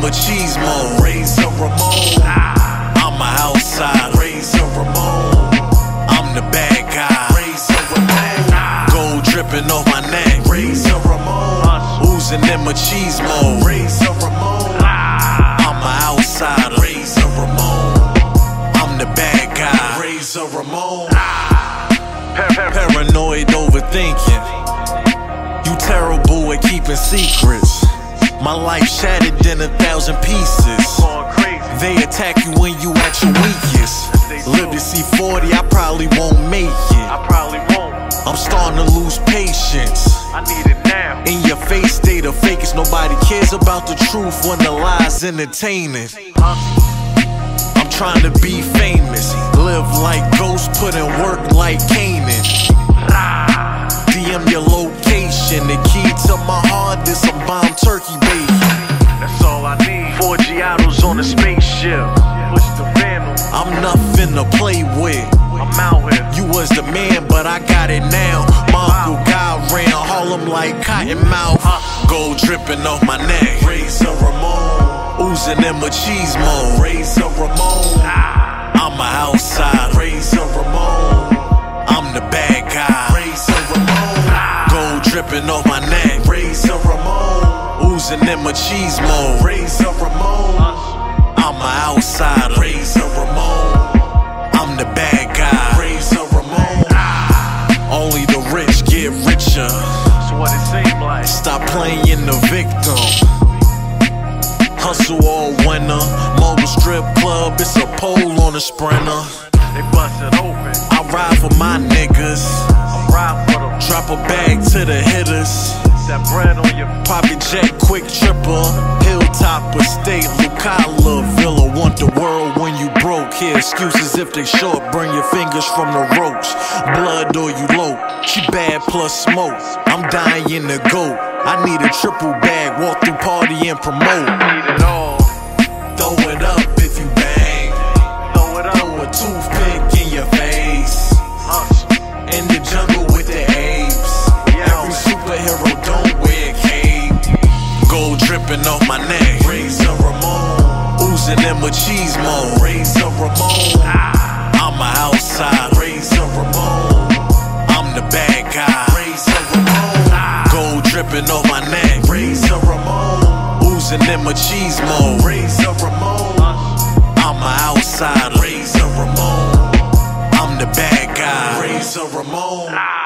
machismo. Razor Ramon. I'm a outside. Razor Ramon. I'm the bad guy. Razor Ramon. Gold dripping off my neck. Razor Ramon. Oozing in machismo. Razor Ramon. I'm a outsider. Razor Ramon. I'm the bad guy. Razor Ramon. Paranoid overthinking. You terrible at keeping secrets. My life shattered in 1,000 pieces. They attack you when you at your weakest. Live to see 40, I probably won't make it. I'm starting to lose patience. I need it now. In your face, they the fakest. Nobody cares about the truth when the lie's entertaining. I'm trying to be famous. Live like ghosts, put in work like Canaan. DM your location. The key to my heart is some bomb turkey bacon. That's all I need. 4 Giottos on a spaceship. Push the venom. I'm nothing to play with. I'm out here. You was the man, but I got it now. My Uncle God ran Harlem like Cottonmouth. Gold dripping off my neck. Razor Ramon. Oozing in machismo. Razor Ramon. I'm a outside. Razor Ramon. I'm the bad guy. Razor Ramon. Gold dripping off my neck. Razor Ramon. Oozing in machismo. Razor Ramon. I'm a outsider. Razor Ramon. I'm the bad guy. Razor Ramon. Only the rich get richer. That's what it seems like. Stop playing the victim. Hustle all winter. Mobile strip club, it's a pole on a sprinter. They bust it open. I ride for my niggas. I ride for them. Drop a bag to the hitters. That bread on your Private jet, quick tripper. Hilltop estate, Lucala Villa. Want the world when you broke. Here excuses if they short. Burn your fingers from the ropes. Blood or you low. She bad plus smoke. I'm dying to go. I need a triple bag. Walk through party and promote. need it all. Throw it up if you bang. Throw it up. Throw a toothpick in your face. Hustle. In the jungle with the apes. Every superhero don't wear a cape. Gold dripping off my neck. Razor Ramon. Oozing in machismo. Razor Ramon. I'm a outside. Razor Ramon. I'm the bad guy. Razor Ramon. Gold dripping off my neck. Razor Ramon. Oozing in machismo. Razor Ramon. I'm a outsider. Razor Ramon. I'm the bad guy. Razor Ramon.